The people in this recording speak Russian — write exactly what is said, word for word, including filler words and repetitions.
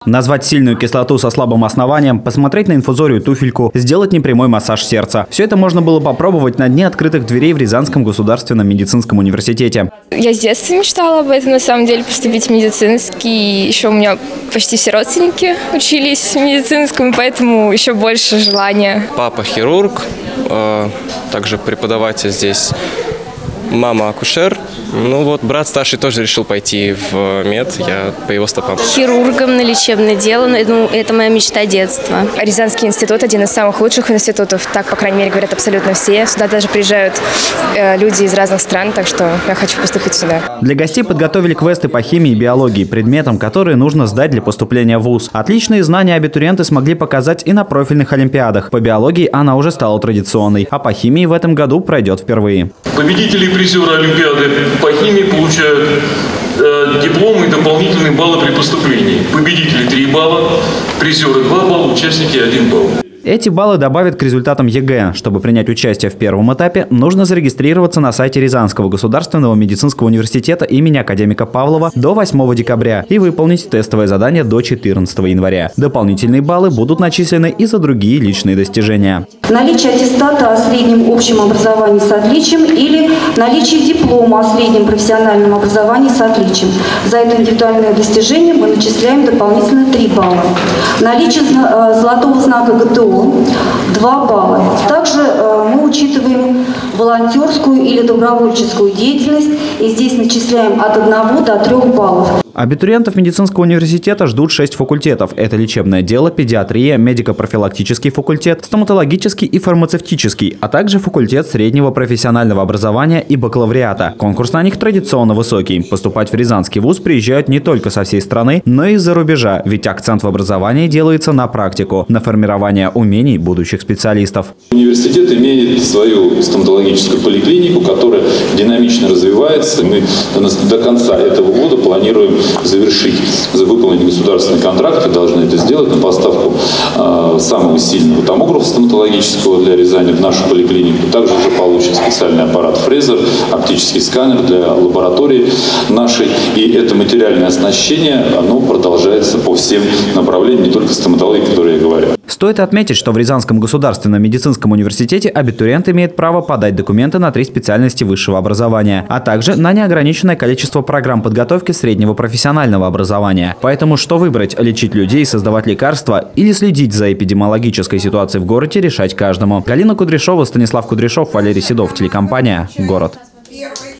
Назвать сильную кислоту со слабым основанием, посмотреть на инфузорию туфельку, сделать непрямой массаж сердца. Все это можно было попробовать на дне открытых дверей в Рязанском государственном медицинском университете. Я с детства мечтала об этом, на самом деле, поступить в медицинский. Еще у меня почти все родственники учились в медицинском, поэтому еще больше желания. Папа хирург, также преподаватель здесь. Мама акушер. Ну вот, брат старший тоже решил пойти в мед, я по его стопам. Хирургом на лечебное дело, ну, это моя мечта детства. Рязанский институт – один из самых лучших институтов, так, по крайней мере, говорят абсолютно все. Сюда даже приезжают э, люди из разных стран, так что я хочу поступить сюда. Для гостей подготовили квесты по химии и биологии, предметам, которые нужно сдать для поступления в вуз. Отличные знания абитуриенты смогли показать и на профильных олимпиадах. По биологии она уже стала традиционной, а по химии в этом году пройдет впервые. Победители и призеры олимпиады по химии получают э, дипломы и дополнительные баллы при поступлении. Победители три балла, призеры два балла, участники один балл. Эти баллы добавят к результатам ЕГЭ. Чтобы принять участие в первом этапе, нужно зарегистрироваться на сайте Рязанского государственного медицинского университета имени академика Павлова до восьмого декабря и выполнить тестовое задание до четырнадцатого января. Дополнительные баллы будут начислены и за другие личные достижения. Наличие аттестата о среднем общем образовании с отличием или наличие диплома о среднем профессиональном образовании с отличием. За это индивидуальное достижение мы начисляем дополнительно три балла. Наличие золотого знака ГТО два балла. Также э, мы учитываем волонтерскую или добровольческую деятельность и здесь начисляем от одного до трех баллов. Абитуриентов медицинского университета ждут шесть факультетов. Это лечебное дело, педиатрия, медико-профилактический факультет, стоматологический и фармацевтический, а также факультет среднего профессионального образования и бакалавриата. Конкурс на них традиционно высокий. Поступать в Рязанский вуз приезжают не только со всей страны, но и из-за рубежа, ведь акцент в образовании делается на практику, на формирование умений будущих специалистов. Университет имеет свою стоматологическую поликлинику, которая динамично развивается. Мы до конца этого года планируем завершить, выполнить государственный контракт, и должны это сделать на поставку э, самого сильного томографа стоматологического для Рязани в нашу поликлинику. Также уже получит специальный аппарат фрезер, оптический сканер для лаборатории нашей. И это материальное оснащение, оно продолжается по всем направлениям, не только стоматологии, которые я говорю. Стоит отметить, что в Рязанском государственном медицинском университете абитуриент имеет право подать документы на три специальности высшего образования, а также на неограниченное количество программ подготовки среднего профессионального образования. Поэтому что выбрать – лечить людей, создавать лекарства или следить за эпидемиологической ситуацией в городе – решать каждому. Галина Кудряшова, Станислав Кудряшов, Валерий Седов, телекомпания «Город».